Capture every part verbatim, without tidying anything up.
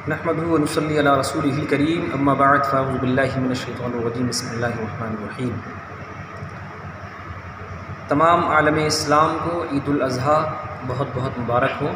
नहमदुहु व नुसल्ली अला रसूलिहिल करीम अम्मा बअद फ़अऊज़ु बिल्लाहि मिनश शैतानिर रजीम बिस्मिल्लाहिर रहमानिर रहीम। तमाम आलम इस्लाम को ईद उल अज़हा बहुत बहुत मुबारक हो।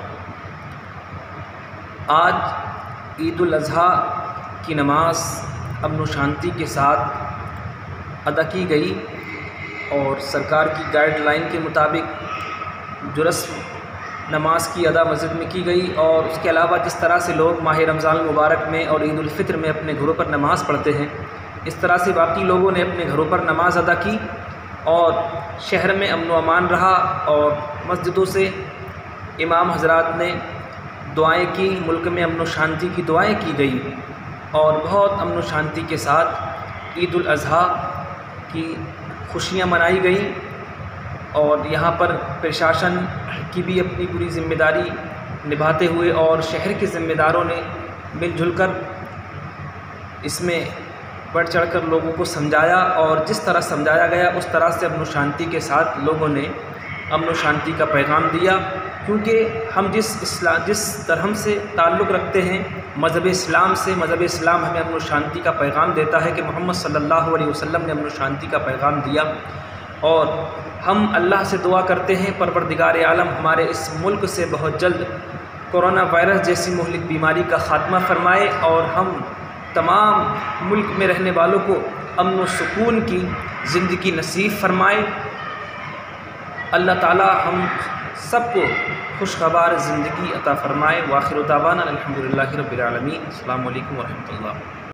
आज ईद उल अज़हा की नमाज़ अमन व शांति के साथ अदा की गई और सरकार की गाइडलाइन के मुताबिक जो रस्म नमाज की अदा मस्जिद में की गई, और उसके अलावा जिस तरह से लोग माह रमज़ान मुबारक में और ईद उल फ़ित्र में अपने घरों पर नमाज़ पढ़ते हैं, इस तरह से बाकी लोगों ने अपने घरों पर नमाज अदा की और शहर में अमन व अमान रहा। और मस्जिदों से इमाम हज़रात ने दुआएं की, मुल्क में अमन व शांति की दुआएं की गई और बहुत अमन व शांति के साथ ईद उल अज़हा की खुशियाँ मनाई गई। और यहाँ पर प्रशासन की भी अपनी पूरी ज़िम्मेदारी निभाते हुए और शहर के ज़िम्मेदारों ने मिलजुल कर इसमें बढ़ चढ़ कर लोगों को समझाया, और जिस तरह समझाया गया उस तरह से अमन व शांति के साथ लोगों ने अमन व शांति का पैगाम दिया। क्योंकि हम जिस इस्लाम जिस धर्म से ताल्लुक़ रखते हैं, मज़हब इस्लाम से, मज़हब इस्लाम हमें अमन व शांति का पैगाम देता है कि मोहम्मद सल्लल्लाहु अलैहि वसल्लम ने अमन व शांति का पैगाम दिया। और हम अल्लाह से दुआ करते हैं परवरदिगार आलम हमारे इस मुल्क से बहुत जल्द कोरोना वायरस जैसी मुहलिक बीमारी का ख़ात्मा फ़रमाए और हम तमाम मुल्क में रहने वालों को अमन व सुकून की ज़िंदगी नसीब फ़रमाए। अल्लाह ताला हम सबको खुशगवार ज़िंदगी अता फ़रमाए। व आखिर दावाना अल्हम्दुलिल्लाहि रब्बिल आलमीन। अस्सलामु अलैकुम व रहमतुल्लाह।